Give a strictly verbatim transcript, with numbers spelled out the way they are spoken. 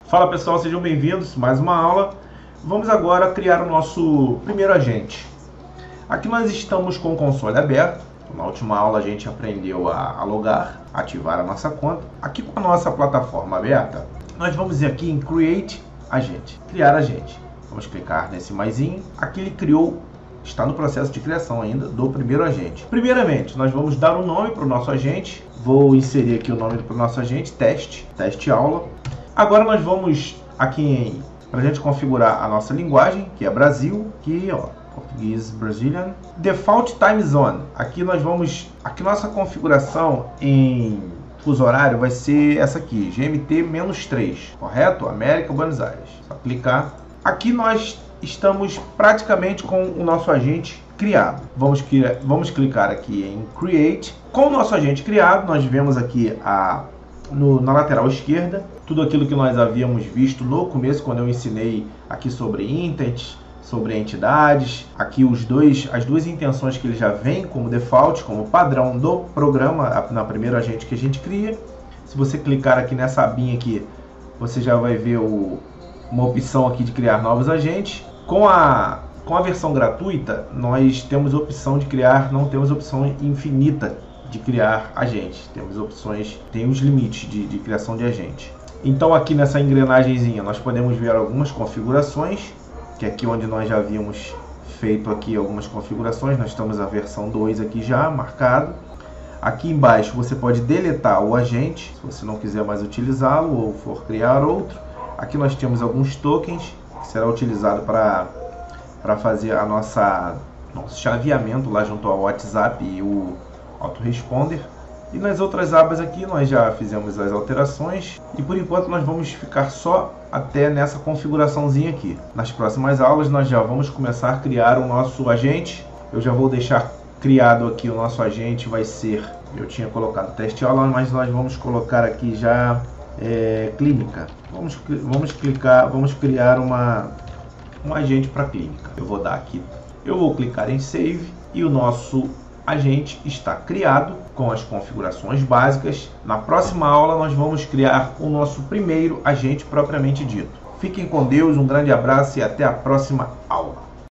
Fala pessoal, sejam bem-vindos, mais uma aula. Vamos agora criar o nosso primeiro agente. Aqui nós estamos com o console aberto. Na última aula a gente aprendeu a logar, ativar a nossa conta. Aqui com a nossa plataforma aberta, nós vamos ir aqui em Create Agente, criar agente. Vamos clicar nesse maisinho. Aqui ele criou, está no processo de criação ainda do primeiro agente. Primeiramente, nós vamos dar um nome para o nosso agente. Vou inserir aqui o nome para o nosso agente, teste, teste aula. Agora nós vamos aqui para a gente configurar a nossa linguagem, que é Brasil, aqui ó, português Brazilian. Default Time Zone, aqui nós vamos, aqui nossa configuração em fuso horário vai ser essa aqui, G M T menos três, correto? América, Buenos Aires. Só clicar. Aqui nós estamos praticamente com o nosso agente criado. Vamos, vamos clicar aqui em Create. Com o nosso agente criado, nós vemos aqui a No, na lateral esquerda, tudo aquilo que nós havíamos visto no começo, quando eu ensinei aqui sobre intent, sobre entidades. Aqui os dois, as duas intenções que ele já vem como default, como padrão do programa, na primeira agente que a gente cria. Se você clicar aqui nessa abinha aqui, você já vai ver o, uma opção aqui de criar novos agentes. Com a, com a versão gratuita, nós temos a opção de criar, não temos opção infinita de criar agente, temos opções, tem os limites de, de criação de agente. Então aqui nessa engrenagemzinha nós podemos ver algumas configurações, que é aqui onde nós já havíamos feito aqui algumas configurações, nós estamos a versão dois aqui já marcado. Aqui embaixo você pode deletar o agente, se você não quiser mais utilizá-lo ou for criar outro. Aqui nós temos alguns tokens, que será utilizado para para fazer a nossa nosso chaveamento lá junto ao WhatsApp e o autoresponder. E nas outras abas aqui nós já fizemos as alterações e por enquanto nós vamos ficar só até nessa configuraçãozinha aqui. Nas próximas aulas nós já vamos começar a criar o nosso agente. Eu já vou deixar criado aqui o nosso agente, vai ser, eu tinha colocado teste aula, mas nós vamos colocar aqui já é, clínica. Vamos, vamos clicar, vamos criar uma, um agente para clínica. Eu vou dar aqui, eu vou clicar em save e o nosso agente está criado com as configurações básicas. Na próxima aula nós vamos criar o nosso primeiro agente propriamente dito. Fiquem com Deus, um grande abraço e até a próxima aula.